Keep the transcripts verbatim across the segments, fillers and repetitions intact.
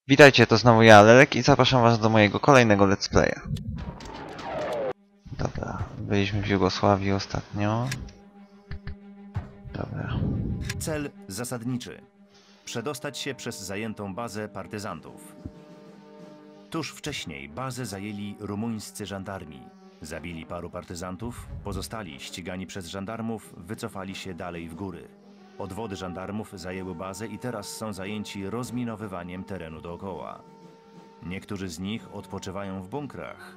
Witajcie, to znowu ja, Lelek, i zapraszam was do mojego kolejnego let's playa. Dobra, byliśmy w Jugosławii ostatnio. Dobra. Cel zasadniczy. Przedostać się przez zajętą bazę partyzantów. Tuż wcześniej bazę zajęli rumuńscy żandarmi. Zabili paru partyzantów, pozostali, ścigani przez żandarmów, wycofali się dalej w góry. Odwody żandarmów zajęły bazę i teraz są zajęci rozminowywaniem terenu dookoła. Niektórzy z nich odpoczywają w bunkrach.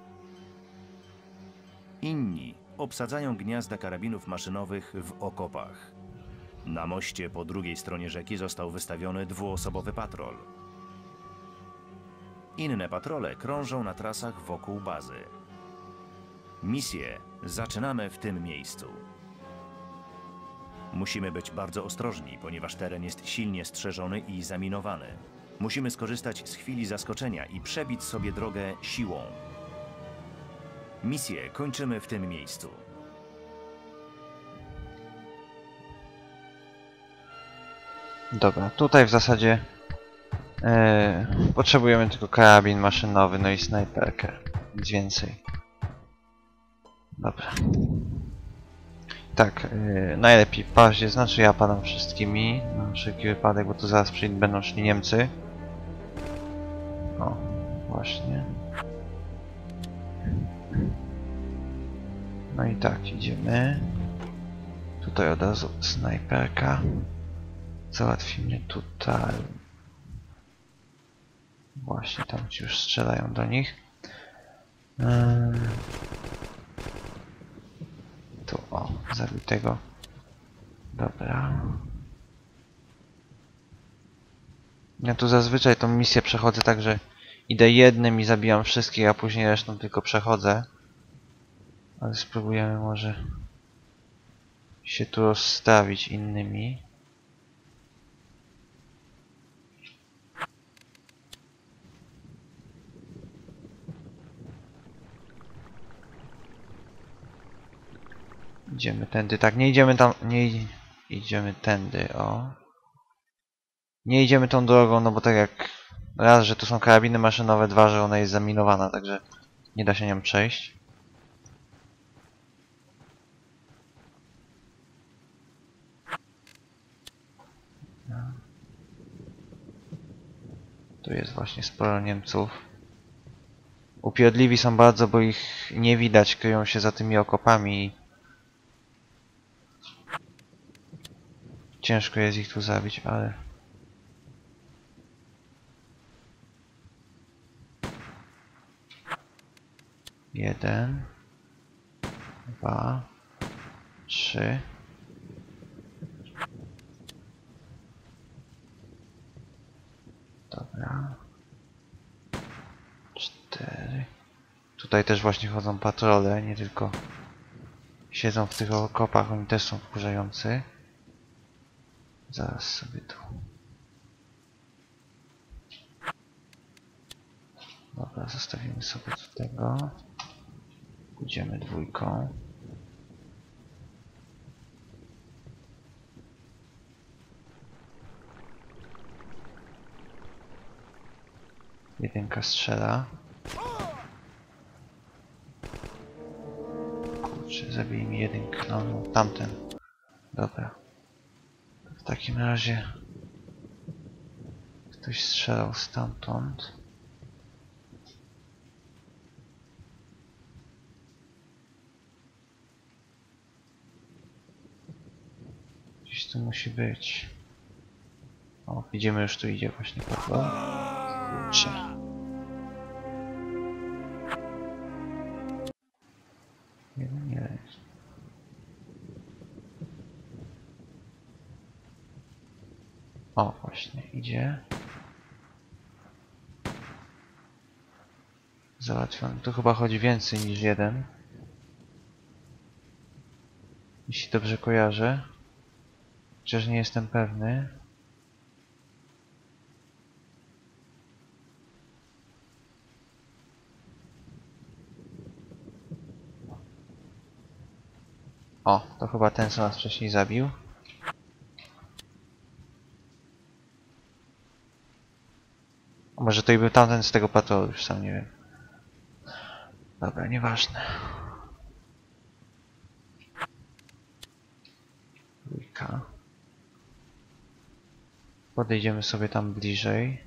Inni obsadzają gniazda karabinów maszynowych w okopach. Na moście po drugiej stronie rzeki został wystawiony dwuosobowy patrol. Inne patrole krążą na trasach wokół bazy. Misję zaczynamy w tym miejscu. Musimy być bardzo ostrożni, ponieważ teren jest silnie strzeżony i zaminowany. Musimy skorzystać z chwili zaskoczenia i przebić sobie drogę siłą. Misję kończymy w tym miejscu. Dobra, tutaj w zasadzie yy, potrzebujemy tylko karabin maszynowy, no i snajperkę. Nic więcej. Dobra. Tak, yy, najlepiej paść, znaczy ja padam wszystkimi, na wszelki wypadek, bo tu zaraz przyjdą, będą szli Niemcy. O, właśnie. No i tak, idziemy. Tutaj od razu snajperka. Załatwimy tutaj. Właśnie, tam ci już strzelają do nich. Yy. Tu, o, zabił tego. Dobra. Ja tu zazwyczaj tą misję przechodzę tak, że idę jednym i zabijam wszystkich, a później resztą tylko przechodzę. Ale spróbujemy może się tu rozstawić innymi. Idziemy tędy, tak, nie idziemy tam, nie idziemy tędy, o. Nie idziemy tą drogą, no bo tak jak raz, że tu są karabiny maszynowe, dwa, że ona jest zaminowana, także nie da się nią przejść. Tu jest właśnie sporo Niemców. Upierdliwi są bardzo, bo ich nie widać, kryją się za tymi okopami. Ciężko jest ich tu zabić, ale... Jeden. Dwa. Trzy. Dobra. Cztery. Tutaj też właśnie chodzą patrole, nie tylko siedzą w tych okopach, oni też są wkurzający. Zaraz sobie tu. Dobra, zostawimy sobie tu tego. Pójdziemy dwójką. Jedynka strzela. Kurczę, zabij mi jedynkę. No, no, tamten. Dobra. W takim razie ktoś strzelał stamtąd. Gdzieś tu musi być. O, widzimy, już tu idzie właśnie patrol. Kurczę. Jeden nie jest. O, właśnie, idzie. Załatwiony. Tu chyba chodzi więcej niż jeden. Jeśli dobrze kojarzę. Chociaż nie jestem pewny. O, to chyba ten, co nas wcześniej zabił. Może to i był tamten z tego patrolu, już sam nie wiem. Dobra, nieważne. Dwójka. Podejdziemy sobie tam bliżej.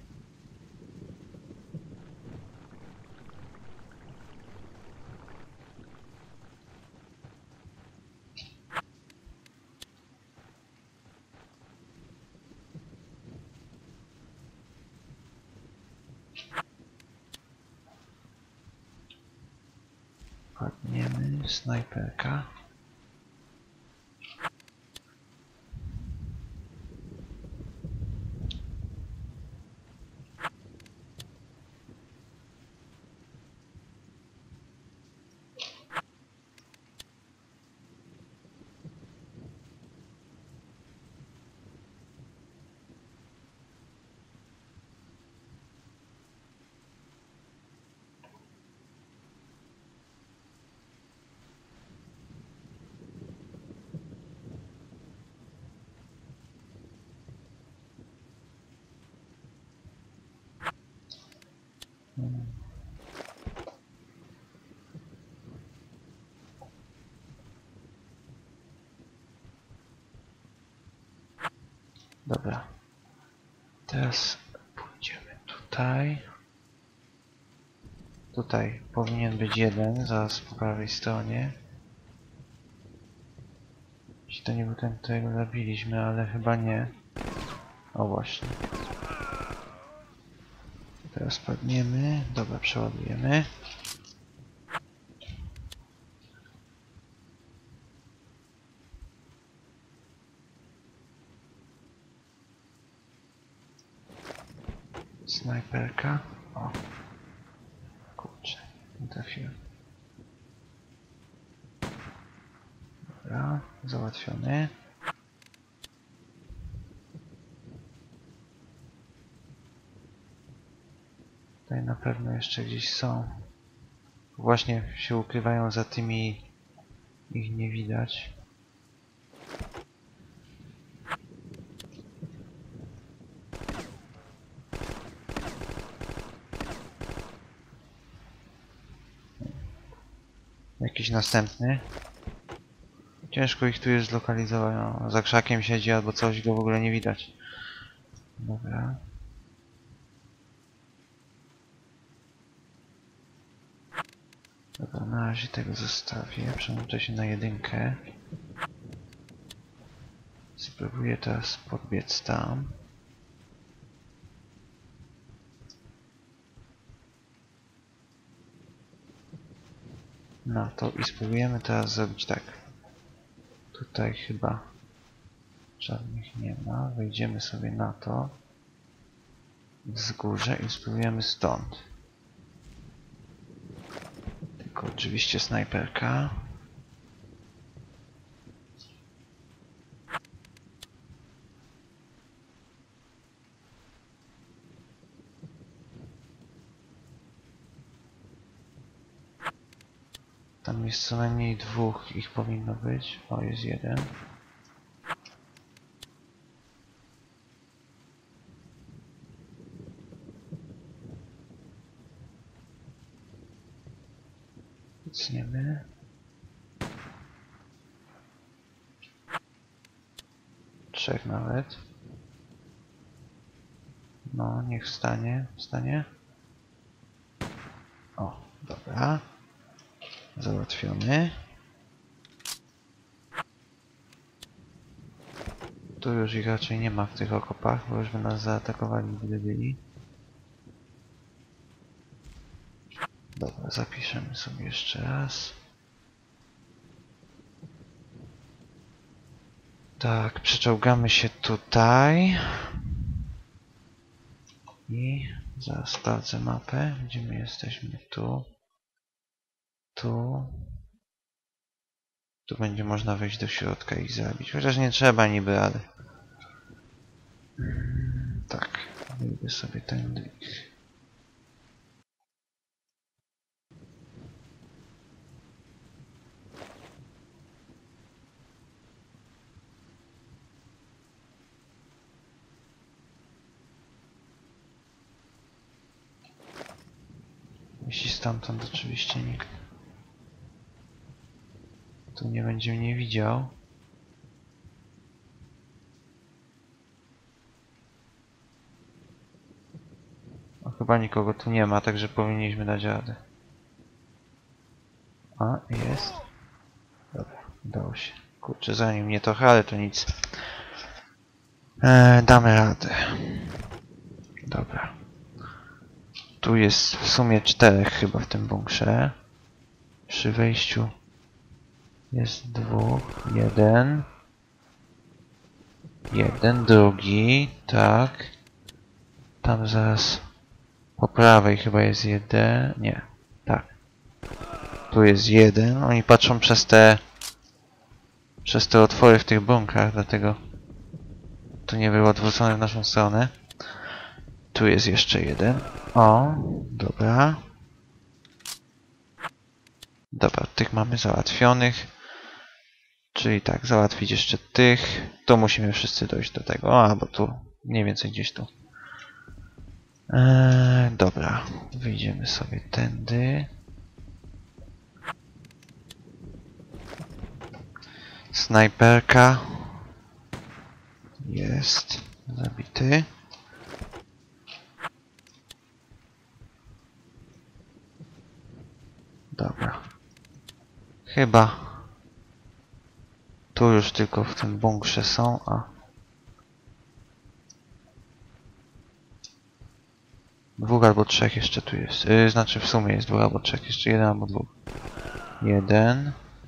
Padniemy, snajperka. Hmm. Dobra. Teraz pójdziemy tutaj. Tutaj powinien być jeden, zaraz po prawej stronie. Jeśli to nie był ten, którego zabiliśmy, ale chyba nie. O właśnie. Teraz padniemy. Dobra, przeładujemy. Snajperka. O. Kurczę, nie trafiłem. Dobra, załatwiony. Tutaj na pewno jeszcze gdzieś są. Właśnie się ukrywają za tymi, ich nie widać. Jakiś następny. Ciężko ich tu jest zlokalizować. No, za krzakiem siedzi albo coś, go w ogóle nie widać. Dobra. Dobra, na razie tego zostawię. Przełączę się na jedynkę. Spróbuję teraz podbiec tam. Na to i spróbujemy teraz zrobić tak. Tutaj chyba żadnych nie ma. Wejdziemy sobie na to wzgórze i spróbujemy stąd. Tylko oczywiście snajperka. Tam jest co najmniej dwóch, ich powinno być. O, jest jeden. Wycniemy. Trzech nawet. No, niech wstanie. Wstanie. O, dobra. Załatwiony. Tu już ich raczej nie ma w tych okopach, bo już by nas zaatakowali, gdyby byli. Dobra, zapiszemy sobie jeszcze raz. Tak, przeczołgamy się tutaj. I zaraz sprawdzę mapę, gdzie my jesteśmy. Tu. Tu. Tu będzie można wejść do środka i ich zabić. Chociaż nie trzeba niby, ale... Tak, wyjdę sobie tędy. Jeśli stamtąd oczywiście nikt tu nie będzie mnie widział. No, chyba nikogo tu nie ma, także powinniśmy dać radę. A, jest. Dobra, udało się. Kurczę, zanim mnie trochę, ale to nic. Eee, damy radę. Dobra. Tu jest w sumie czterech chyba w tym bunkrze. Przy wejściu jest dwóch. Jeden. Jeden, drugi. Tak. Tam zaraz po prawej chyba jest jeden. Nie. Tak. Tu jest jeden. Oni patrzą przez te przez te otwory w tych bunkrach, dlatego tu nie był odwrócony w naszą stronę. Tu jest jeszcze jeden. O, dobra. Dobra, tych mamy załatwionych. Czyli tak, załatwić jeszcze tych. To musimy wszyscy dojść do tego. O, albo tu. Mniej więcej gdzieś tu. Eee, dobra. Wyjdziemy sobie tędy. Snajperka. Jest. Zabity. Dobra. Chyba tu już tylko w tym bunkrze są, a dwóch albo trzech jeszcze tu jest. Yy, znaczy w sumie jest dwóch albo trzech, jeszcze jeden albo dwóch. Jeden.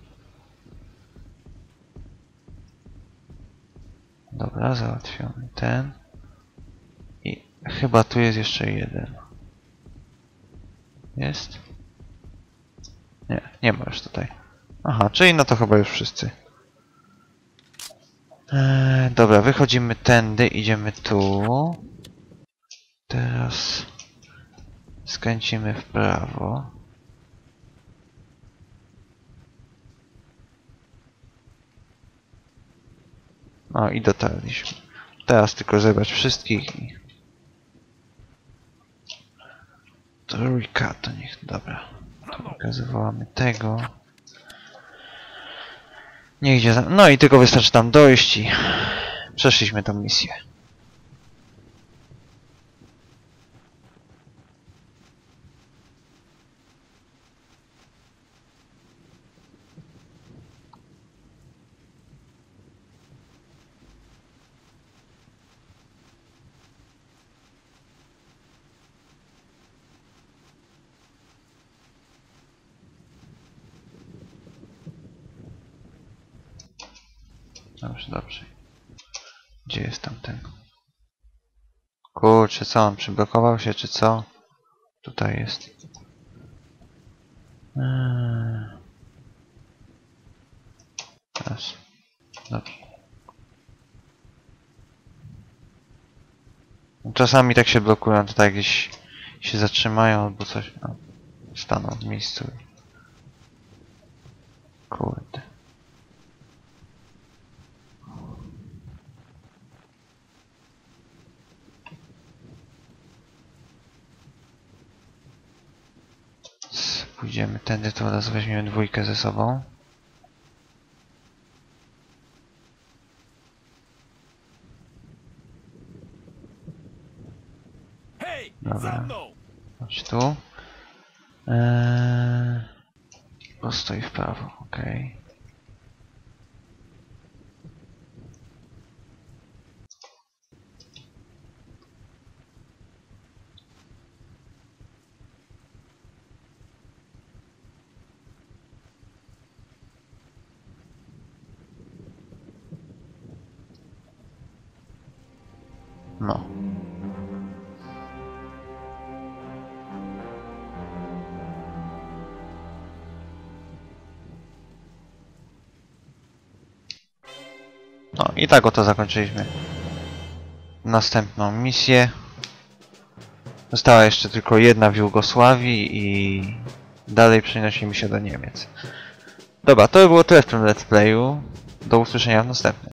Dobra, załatwiony ten. I chyba tu jest jeszcze jeden. Jest? Nie, nie ma już tutaj. Aha, czyli no to chyba już wszyscy. Eee, dobra, wychodzimy tędy, idziemy tu. Teraz skręcimy w prawo. No i dotarliśmy. Teraz tylko zebrać wszystkich i... Trójka to niech... Dobra. Trójka, zawołamy tego. Nie idzie za... No i tylko wystarczy tam dojść i... Przeszliśmy tą misję. Dobrze, dobrze. Gdzie jest tamten? Kurczę, co on? Przyblokował się, czy co? Tutaj jest. Eee. Teraz. Dobrze. Czasami tak się blokują, tutaj gdzieś się zatrzymają albo coś. No, staną w miejscu. Kurde. Pójdziemy tędy, to teraz weźmiemy dwójkę ze sobą. Dobra. Chodź tu. Eee... Postoj w prawo, okej. Okay. No. No i tak oto zakończyliśmy następną misję. Została jeszcze tylko jedna w Jugosławii i dalej przenosimy się do Niemiec. Dobra, to by było tyle w tym let's playu. Do usłyszenia w następnym.